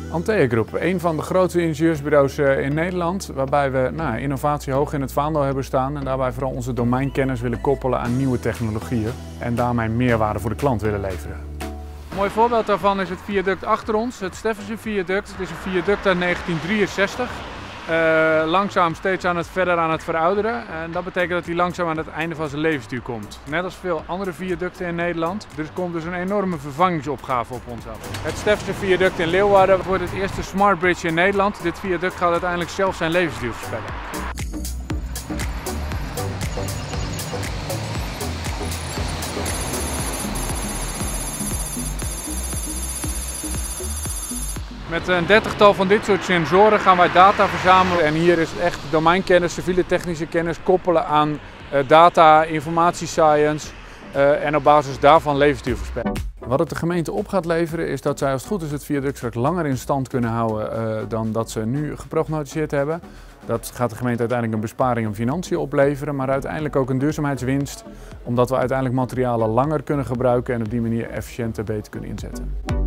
Antea Group, een van de grootste ingenieursbureaus in Nederland, waarbij we innovatie hoog in het vaandel hebben staan en daarbij vooral onze domeinkennis willen koppelen aan nieuwe technologieën en daarmee meerwaarde voor de klant willen leveren. Een mooi voorbeeld daarvan is het viaduct achter ons, het Steffensen viaduct. Het is een viaduct uit 1963. Langzaam steeds verder aan het verouderen. En dat betekent dat hij langzaam aan het einde van zijn levensduur komt. Net als veel andere viaducten in Nederland. Dus komt dus een enorme vervangingsopgave op ons af. Het Steffensen viaduct in Leeuwarden wordt het eerste smart bridge in Nederland. Dit viaduct gaat uiteindelijk zelf zijn levensduur voorspellen. Met een 30-tal van dit soort sensoren gaan wij data verzamelen en hier is het echt domeinkennis, civiele technische kennis koppelen aan data, informatiescience en op basis daarvan levensduur voorspellen. Wat het de gemeente op gaat leveren is dat zij als het goed is het viaduct straks langer in stand kunnen houden dan dat ze nu geprognosticeerd hebben. Dat gaat de gemeente uiteindelijk een besparing in financiën opleveren, maar uiteindelijk ook een duurzaamheidswinst, omdat we uiteindelijk materialen langer kunnen gebruiken en op die manier efficiënter beter kunnen inzetten.